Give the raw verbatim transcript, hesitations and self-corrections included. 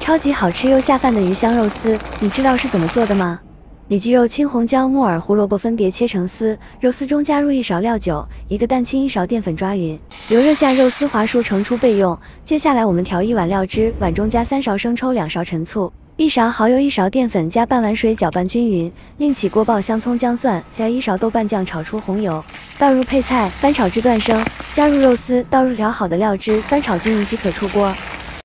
超级好吃又下饭的鱼香肉丝，你知道是怎么做的吗？里脊肉、青红椒、木耳、胡萝卜分别切成丝，肉丝中加入一勺料酒，一个蛋清，一勺淀粉抓匀，留热下肉丝滑熟盛出备用。接下来我们调一碗料汁，碗中加三勺生抽，两勺陈醋。 一勺蚝油，一勺淀粉，加半碗水，搅拌均匀。另起锅爆香葱、姜蒜，加一勺豆瓣酱，炒出红油，倒入配菜，翻炒至断生。加入肉丝，倒入调好的料汁，翻炒均匀即可出锅。